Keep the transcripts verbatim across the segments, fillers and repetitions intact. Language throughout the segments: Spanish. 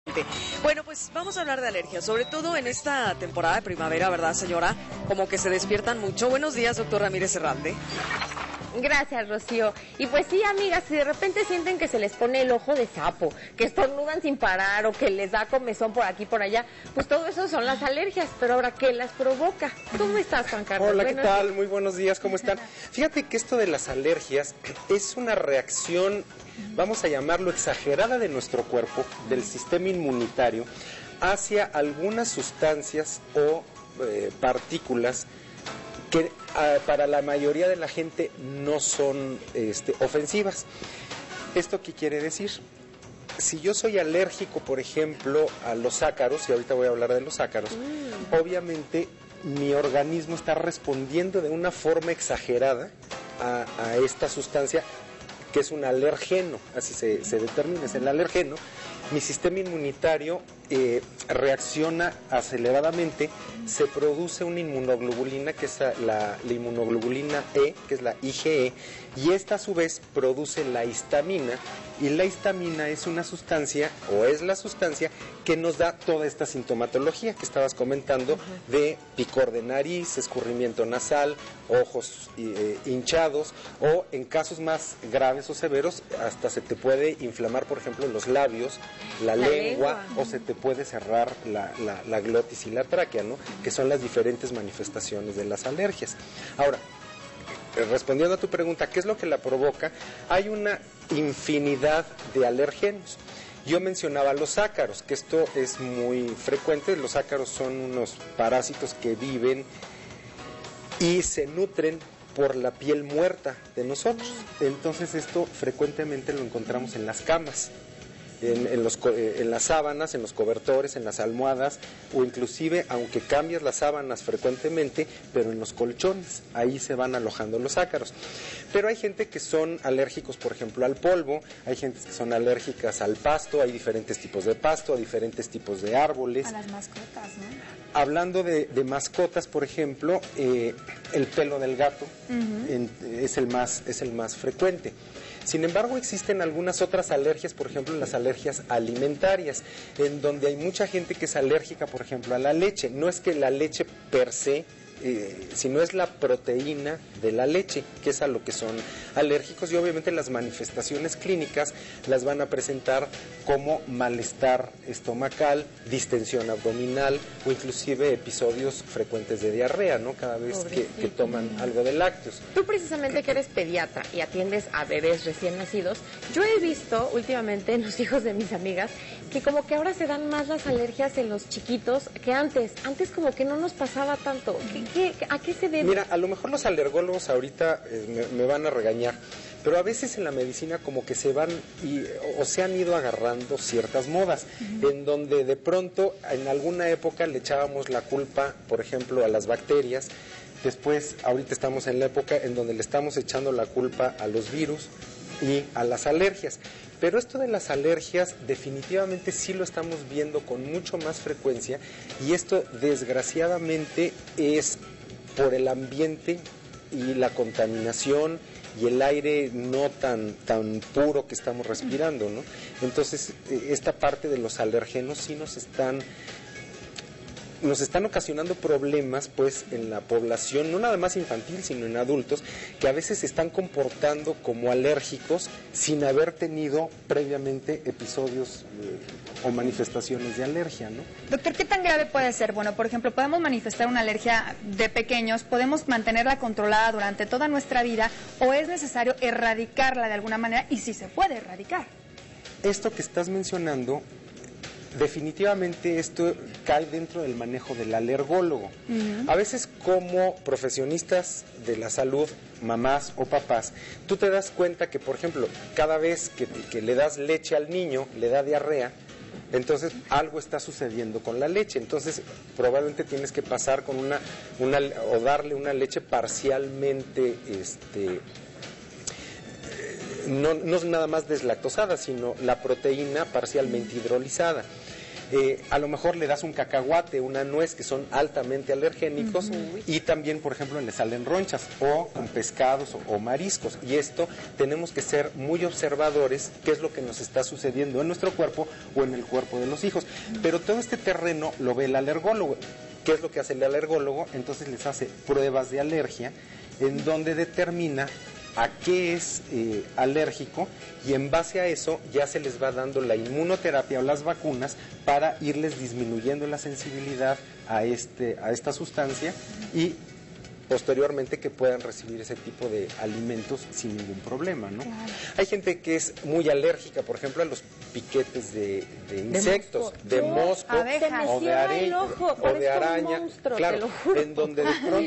Bueno, pues vamos a hablar de alergias, sobre todo en esta temporada de primavera, ¿verdad, señora? Como que se despiertan mucho. Buenos días, doctor Ramírez Herralde. Gracias, Rocío. Y pues sí, amigas, si de repente sienten que se les pone el ojo de sapo, que estornudan sin parar o que les da comezón por aquí por allá, pues todo eso son las alergias. Pero ahora, ¿qué las provoca? ¿Cómo estás, Juan Carlos? Hola, ¿qué Buenos tal? días. Muy buenos días, ¿cómo están? Fíjate que esto de las alergias es una reacción, vamos a llamarlo exagerada, de nuestro cuerpo, del sistema inmunitario, hacia algunas sustancias o eh, partículas que uh, para la mayoría de la gente no son este, ofensivas. ¿Esto qué quiere decir? Si yo soy alérgico, por ejemplo, a los ácaros, y ahorita voy a hablar de los ácaros, mm. obviamente mi organismo está respondiendo de una forma exagerada a, a esta sustancia, que es un alergeno, así se, se determina, es el alergeno. Mi sistema inmunitario eh, reacciona aceleradamente, se produce una inmunoglobulina, que es la, la inmunoglobulina E, que es la I G E, y esta a su vez produce la histamina, y la histamina es una sustancia, o es la sustancia, que nos da toda esta sintomatología que estabas comentando, uh-huh. de picor de nariz, escurrimiento nasal, ojos eh, hinchados, o en casos más graves o severos, hasta se te puede inflamar, por ejemplo, los labios, la, la lengua, lengua, o se te puede cerrar la, la, la glotis y la tráquea, ¿no? Que son las diferentes manifestaciones de las alergias. Ahora, respondiendo a tu pregunta, ¿qué es lo que la provoca? Hay una infinidad de alergenos. Yo mencionaba los ácaros, que esto es muy frecuente. Los ácaros son unos parásitos que viven y se nutren por la piel muerta de nosotros. Entonces esto frecuentemente lo encontramos en las camas, en, en, los, en las sábanas, en los cobertores, en las almohadas, o inclusive, aunque cambias las sábanas frecuentemente, pero en los colchones, ahí se van alojando los ácaros. Pero hay gente que son alérgicos, por ejemplo, al polvo, hay gente que son alérgicas al pasto, hay diferentes tipos de pasto, diferentes tipos de árboles. A las mascotas, ¿no? Hablando de, de mascotas, por ejemplo, eh, el pelo del gato uh-huh. en, es, el más, es el más frecuente. Sin embargo, existen algunas otras alergias, por ejemplo, las alergias alimentarias, en donde hay mucha gente que es alérgica, por ejemplo, a la leche. No es que la leche per se, eh, sino es la proteína de la leche, que es a lo que son alérgicos, y obviamente las manifestaciones clínicas las van a presentar como malestar estomacal, distensión abdominal, o inclusive episodios frecuentes de diarrea, ¿no? Cada vez que, que toman algo de lácteos. Tú precisamente que eres pediatra y atiendes a bebés recién nacidos, yo he visto últimamente en los hijos de mis amigas que como que ahora se dan más las alergias en los chiquitos que antes. Antes como que no nos pasaba tanto. ¿Qué, qué, ¿A qué se debe? Mira, a lo mejor los alergólogos ahorita eh, me, me van a regañar, pero a veces en la medicina como que se van y, o se han ido agarrando ciertas modas, uh-huh. en donde de pronto en alguna época le echábamos la culpa, por ejemplo, a las bacterias. Después, ahorita estamos en la época en donde le estamos echando la culpa a los virus y a las alergias. Pero esto de las alergias definitivamente sí lo estamos viendo con mucho más frecuencia, y esto desgraciadamente es por el ambiente y la contaminación y el aire no tan tan puro que estamos respirando, ¿no? Entonces, esta parte de los alergenos sí nos están nos están ocasionando problemas, pues, en la población, no nada más infantil, sino en adultos, que a veces se están comportando como alérgicos sin haber tenido previamente episodios eh, o manifestaciones de alergia, ¿no? Doctor, ¿qué tan grave puede ser? Bueno, por ejemplo, podemos manifestar una alergia de pequeños, podemos mantenerla controlada durante toda nuestra vida, o es necesario erradicarla de alguna manera, y si se puede erradicar. Esto que estás mencionando, definitivamente esto cae dentro del manejo del alergólogo. Uh-huh. A veces, como profesionistas de la salud, mamás o papás, tú te das cuenta que, por ejemplo, cada vez que, que le das leche al niño, le da diarrea, entonces algo está sucediendo con la leche. Entonces probablemente tienes que pasar con una, una o darle una leche parcialmente este No, no es nada más deslactosada, sino la proteína parcialmente hidrolizada. Eh, a lo mejor le das un cacahuate, una nuez, que son altamente alergénicos, uh-huh. y también, por ejemplo, le salen ronchas, o con pescados o, o mariscos. Y esto tenemos que ser muy observadores qué es lo que nos está sucediendo en nuestro cuerpo o en el cuerpo de los hijos. Pero todo este terreno lo ve el alergólogo. ¿Qué es lo que hace el alergólogo? Entonces les hace pruebas de alergia en donde determina a qué es eh, alérgico, y en base a eso ya se les va dando la inmunoterapia o las vacunas para irles disminuyendo la sensibilidad a, este, a esta sustancia, y posteriormente que puedan recibir ese tipo de alimentos sin ningún problema, ¿no? Claro. Hay gente que es muy alérgica, por ejemplo, a los piquetes de, de insectos, de mosco, de mosco o de, are... ojo, o de araña, monstruo, claro, te lo juro. En donde de pronto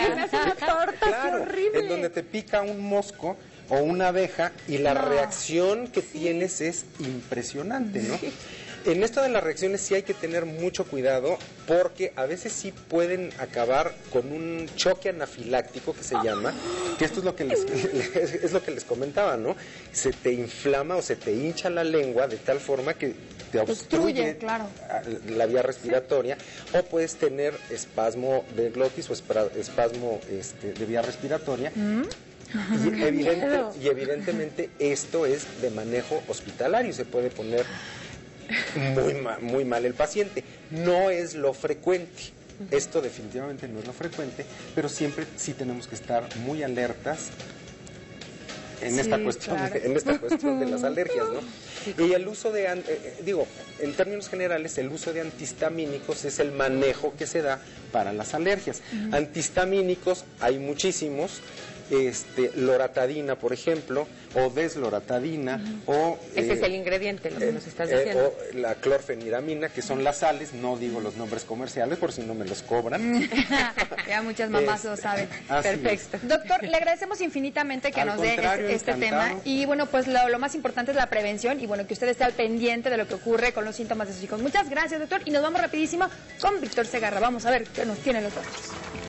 claro, horrible. en donde te pica un mosco o una abeja y la no. reacción que sí. tienes es impresionante, ¿no? Sí. En esto de las reacciones sí hay que tener mucho cuidado, porque a veces sí pueden acabar con un choque anafiláctico, que se llama, que esto es lo que les, es lo que les comentaba, ¿no? Se te inflama o se te hincha la lengua de tal forma que te obstruye, obstruye claro. la vía respiratoria, sí. o puedes tener espasmo de glotis o espasmo este, de vía respiratoria. ¿Mm? Y, evidente, y evidentemente esto es de manejo hospitalario, se puede poner muy mal, muy mal el paciente. No es lo frecuente, esto definitivamente no es lo frecuente, pero siempre sí tenemos que estar muy alertas en, sí, esta, cuestión, claro. en esta cuestión de las alergias, ¿no? Sí, y el uso de, eh, digo, en términos generales, el uso de antihistamínicos es el manejo que se da para las alergias. Uh-huh. Antihistamínicos hay muchísimos. Este, loratadina, por ejemplo, o desloratadina, uh-huh. o... Ese eh, es el ingrediente, lo que eh, nos estás diciendo. Eh, o la clorfeniramina, que son las sales, no digo los nombres comerciales por si no me los cobran. Ya muchas mamás lo saben. Perfecto. Es. Doctor, le agradecemos infinitamente que Al nos dé este, este tema, y bueno, pues lo, lo más importante es la prevención, y bueno, que usted esté al pendiente de lo que ocurre con los síntomas de sus hijos. Muchas gracias, doctor, y nos vamos rapidísimo con Víctor Segarra. Vamos a ver qué nos tienen los doctores.